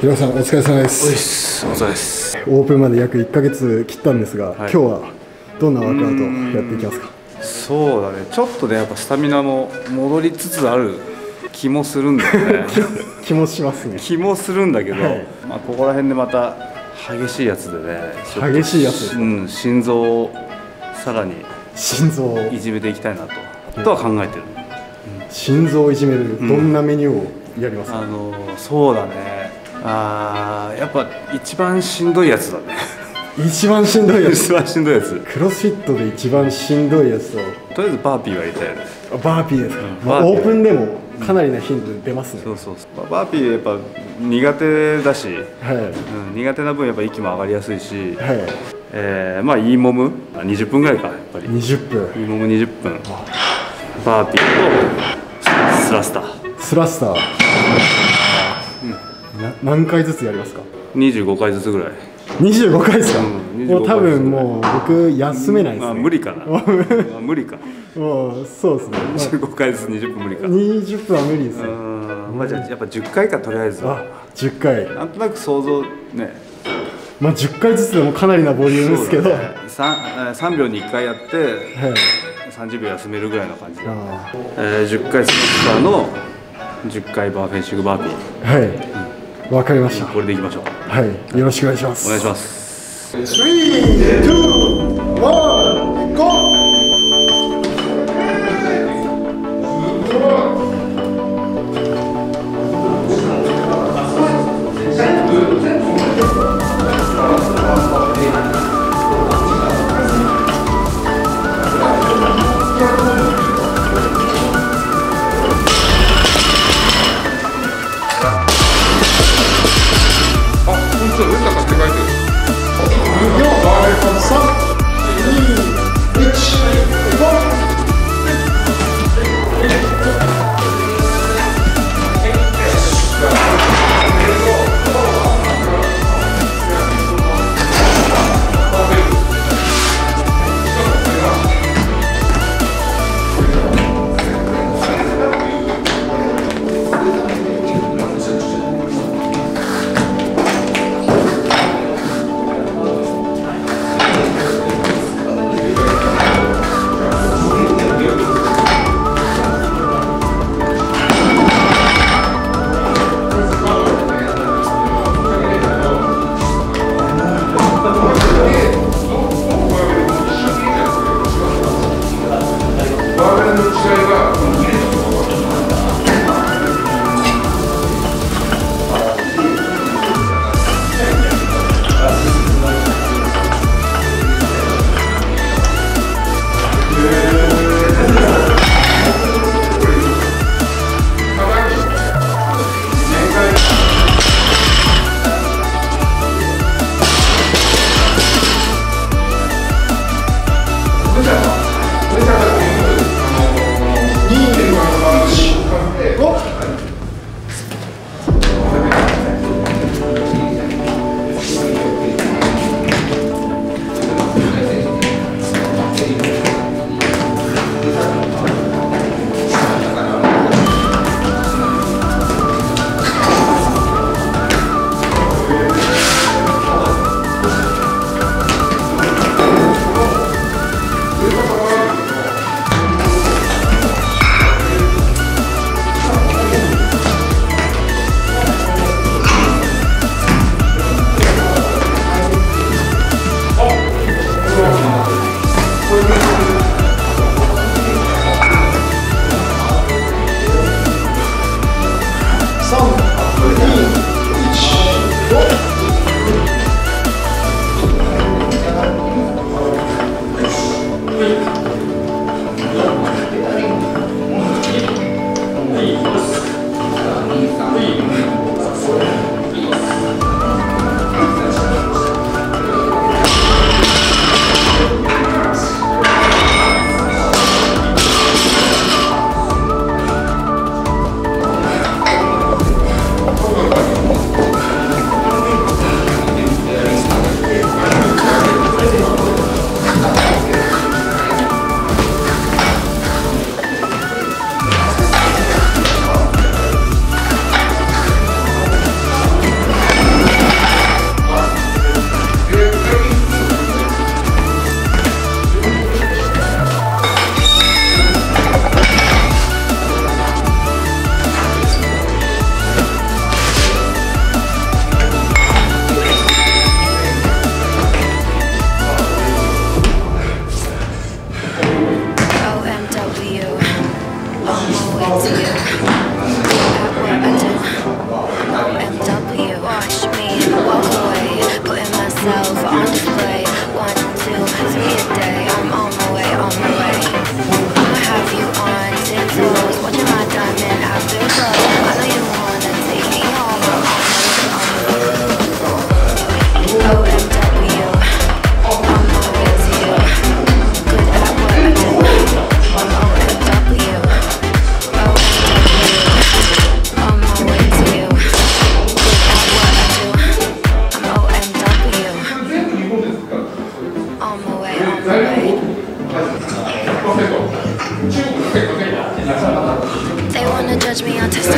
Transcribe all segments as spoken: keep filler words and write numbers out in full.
ひろさんお疲れ様です。 おいっす、お疲れです。 オープンまで約いっかげつ切ったんですが、はい、今日はどんなワークアウトやっていきますか？ そうだね、ちょっとねやっぱスタミナも戻りつつある気もするんだよね気もしますね。 気もするんだけど、はい、まあここら辺でまた激しいやつでね、 激しいやつですか？ うん、心臓をさらに心臓をいじめていきたいなと、とは考えてる。 うん、心臓をいじめる、どんなメニューをやりますか？ うん、あのそうだね、あやっぱ一番しんどいやつだね一番しんどいやつ一番しんどいやつ、 クロスフィットで一番しんどいやつをとりあえずバーピーはやりたいよね。 バーピーですか？うん、まあ、オープンでもかなりな頻度で出ますね。 そうそうそう、バーピーやっぱ苦手だし、 はい、 うん、苦手な分やっぱ息も上がりやすいし、 はい、 えー、まあいいもむにじゅっぷんぐらいか、やっぱりにじゅっぷん、 いいもむにじゅっぷん、バーピーとスラスタースラスター、うん、な何回ずつやりますか？ にじゅうごかいずつぐらい。 にじゅうごかいですか？うん、もう多分もう僕休めないですね。 あ、無理かな無理か、 もうそうですね、 にじゅうごかいずつにじゅっぷん無理か。 にじゅっぷんは無理ですね。 まあじゃあやっぱじゅっかいか、とりあえずは。 あ、じゅっかい、 なんとなく想像ね、 まあじゅっかいずつでもかなりなボリュームですけど、ね、 3, さんびょうにいっかいやって、はい、さんじゅうびょう休めるぐらいの感じで、えー、じゅっかいスラスターのじゅっかいバーフェンシングバーピー。はい、わ、うん、かりました。 これでいきましょう。 はい、よろしくお願いします。 お願いします。 スリー、ツー、ワン、ゴー。さん、に、いち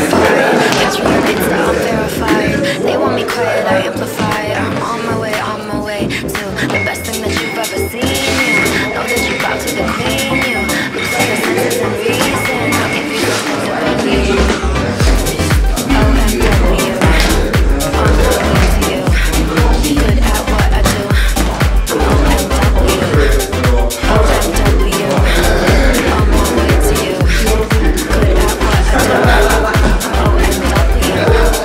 certified. Catch me on Insta, I'm verified. They want me quiet, I amplify. I'm on my way, on my way to the best thing that you've ever seen. You know that you bow to the queen. You lose all your senses and reason. I'll give you something to believe. O M W, on my way to you. Good at what I do. I'm O M W, O M W, on my way to you. Good at what I do. I'm O M W.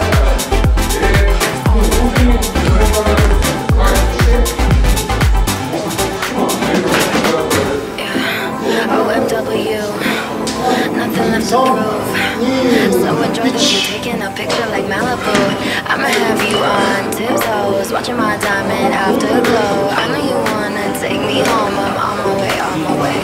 Yeah, O M W, nothing left to prove. So enjoy the view, taking a picture like Malibu. I'ma have you on tiptoes, watching my diamond afterglow. I know you wanna take me home. I'm on my way, on my way.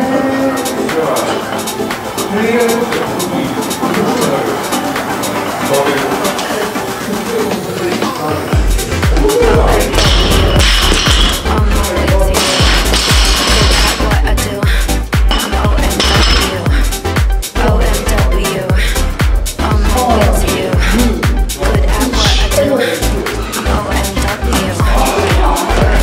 On my way to you. Good at what I do. I'm O M W. O M W. On my way to you. Good at what I do. I'm O M W. On my way.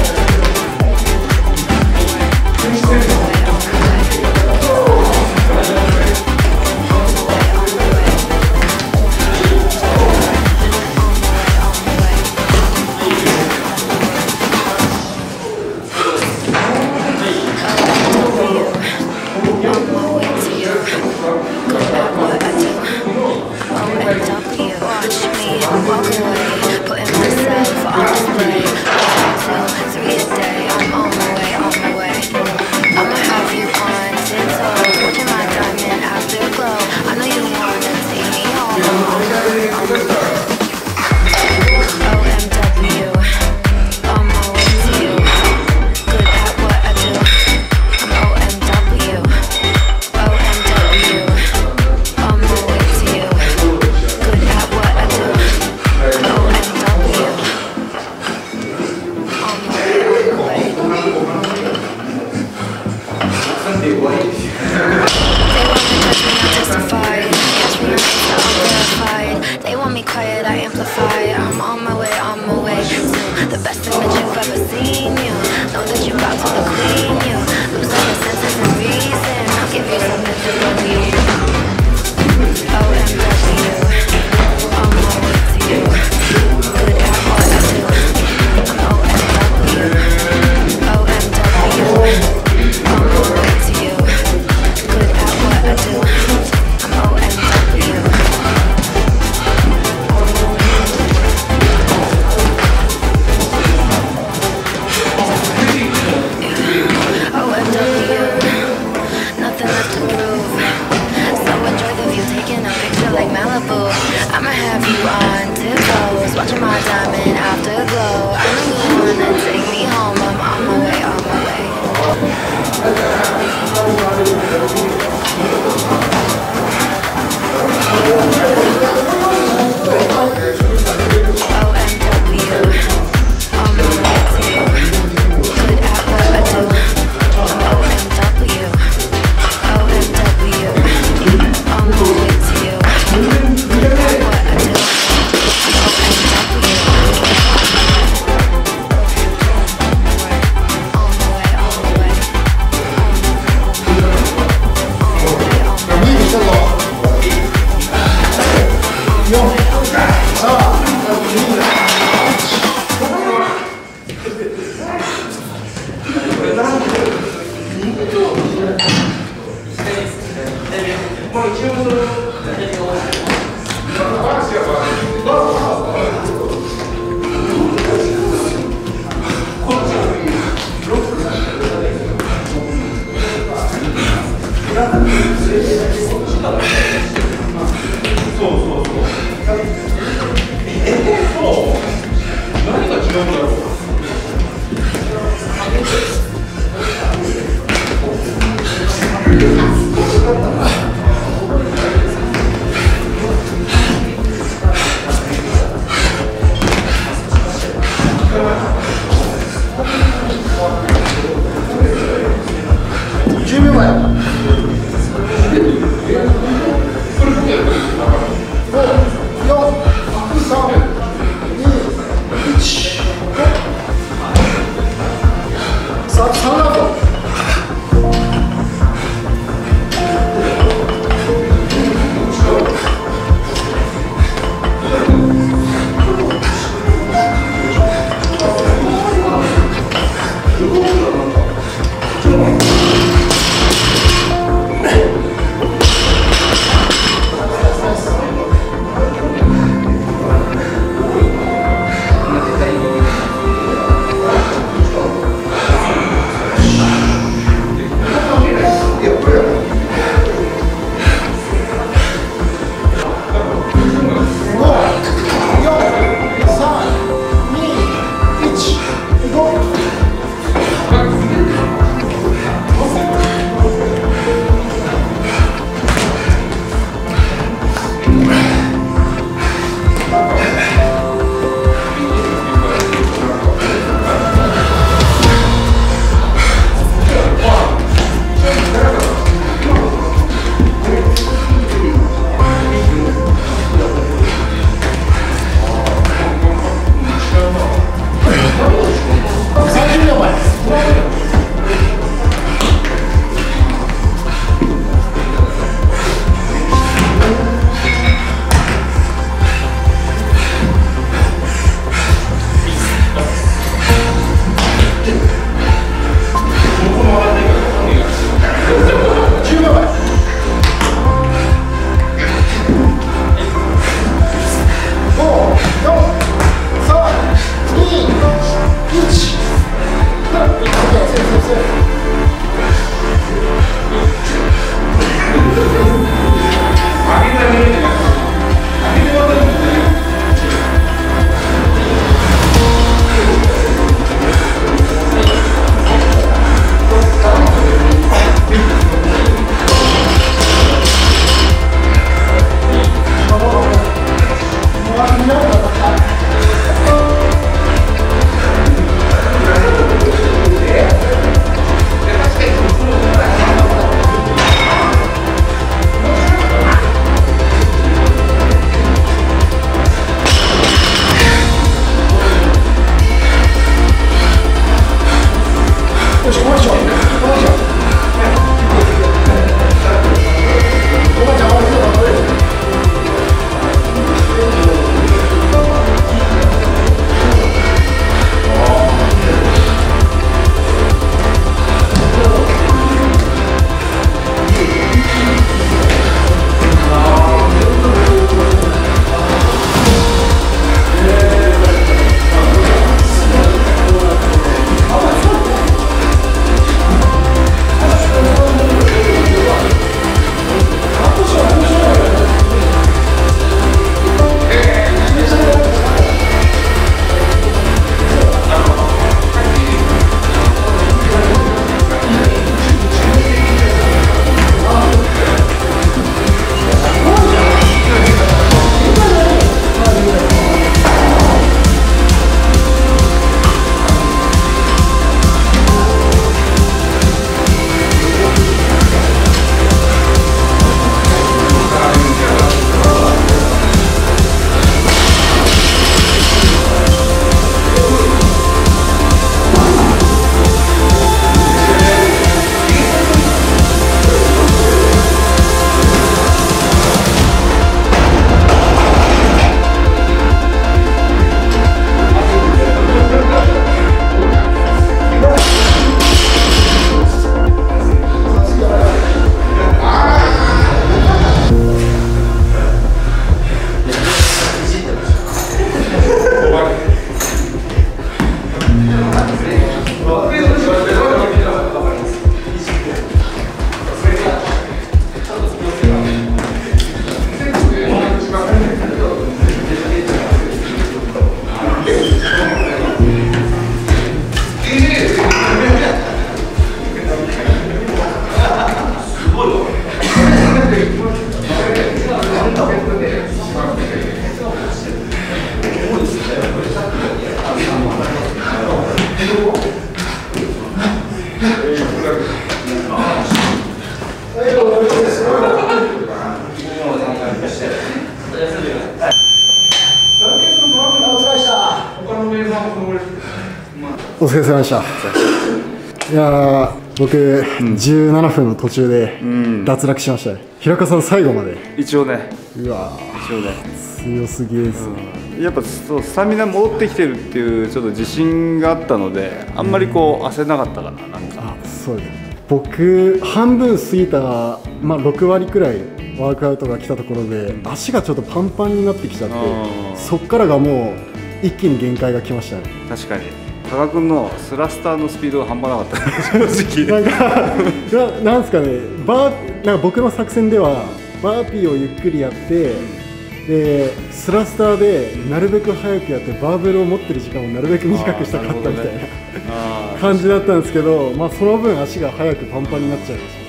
お疲れ様でした。いや僕、うん、じゅうななふんの途中で脱落しましたね、うん、平川さん最後まで一応ね。 うわ一応ね強すぎです、 うん、やっぱそうスタミナ戻ってきてるっていうちょっと自信があったのであんまりこう焦らなかったかな。なんかあそうです。僕半分過ぎた、まあ、ろくわりくらいワークアウトが来たところで、うん、足がちょっとパンパンになってきちゃって、そっからがもう一気に限界が来ましたね。 確かに加賀君のスラスターのスピードが半端なかった正直。なんかななんですかね、バーなんか僕の作戦ではバーピーをゆっくりやって、でスラスターでなるべく早くやってバーベルを持ってる時間をなるべく短くしたかったみたいな、ね、感じだったんですけど、まあ、その分足が早くパンパンになっちゃいました。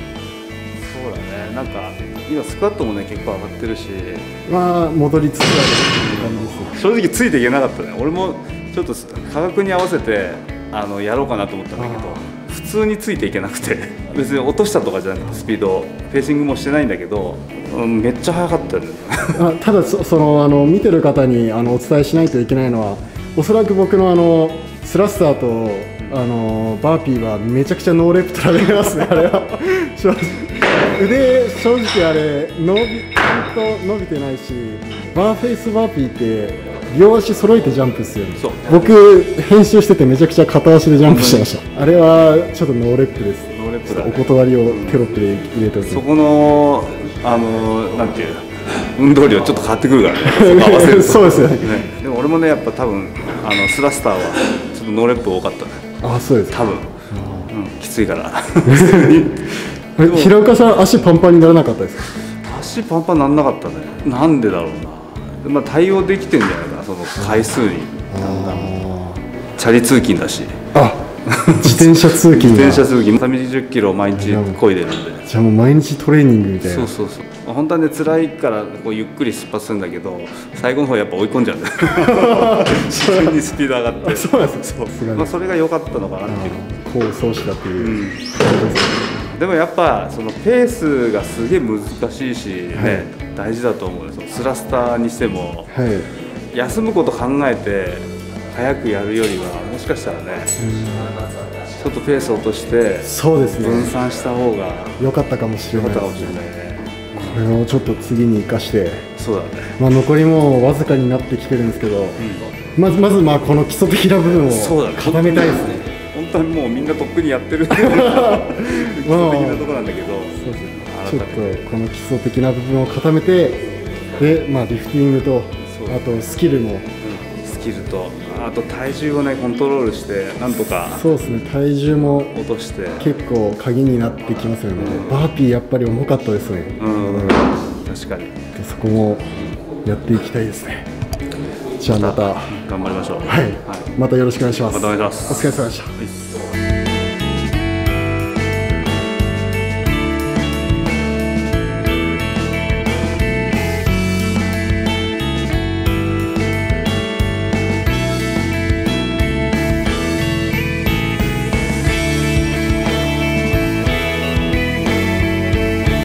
そうだね。なんか今スクワットもね結構上がってるし、 まあ戻りつつある感じです。 正直ついていけなかったね。俺もちょっと価格に合わせてあのやろうかなと思ったんだけど、普通についていけなくて別に落としたとかじゃなくてスピードペーシングもしてないんだけど、うん、めっちゃ速かったよね。 あただ そ, そのあの見てる方にあのお伝えしないといけないのは、おそらく僕のあのスラスターとあのバーピーはめちゃくちゃノーレップ取られますね。あれは正直腕正直あれ伸びちゃんと伸びてないし、バーフェイスバーピーって両足揃えてジャンプっすよね。僕編集しててめちゃくちゃ片足でジャンプしてました。あれはちょっとノーレップです。 ノーレップだ、ね、 お断りをテロップで入れておきます。 そこのあのなんていう運動量ちょっと変わってくるからね。そこ合わせるとそうですよね。 でも俺もねやっぱ多分あのスラスターはちょっとノーレップ多かったね。 あそうです多分、うん、きついから。 平岡さん足パンパンにならなかったですか？ 足パンパンなんなかったね。なんでだろうな。まあ、対応できてんじゃないかな、その回数に。チャリ通勤だし、 あ自転車通勤自転車通勤片道じゅっキロ毎日漕いでるんで、 じゃあもう毎日トレーニングみたいな。 そうそうそう、まあ、本当はね辛いからこうゆっくり出発するんだけど、最後の方やっぱ追い込んじゃうんだよ。普通にスピード上がってそうなんですよ。 まあ、それが良かったのかなっていう。 功走したっていう、うん、 でもやっぱそのペースがすげえ難しいしね、はい、大事だと思う。スラスターにしても、はい、休むこと考えて早くやるよりはもしかしたらね、ちょっとペースを落としてそうですね、 分散した方が良かったかもしれないですね。これをちょっと次に生かして、 そうだね、 まあ、残りもわずかになってきてるんですけど、うん、まずまずまあこの基礎的な部分を固めたいですね。 本当にもうみんなとっくにやってる基礎的なところなんだけど、そうですね、 ちょっとこの基礎的な部分を固めて、で、まあ、リフティングとあとスキルも、うん、 スキルとあと体重をねコントロールしてなんとか、 そうですね、体重も落として結構鍵になってきますよね。うん、バーピーやっぱり重かったですね。 うん、うん、確かに。 そこもやっていきたいですね。じゃあまた頑張りましょう。 はい、はい、またよろしくお願いします。 またお願いします。 お疲れ様でした。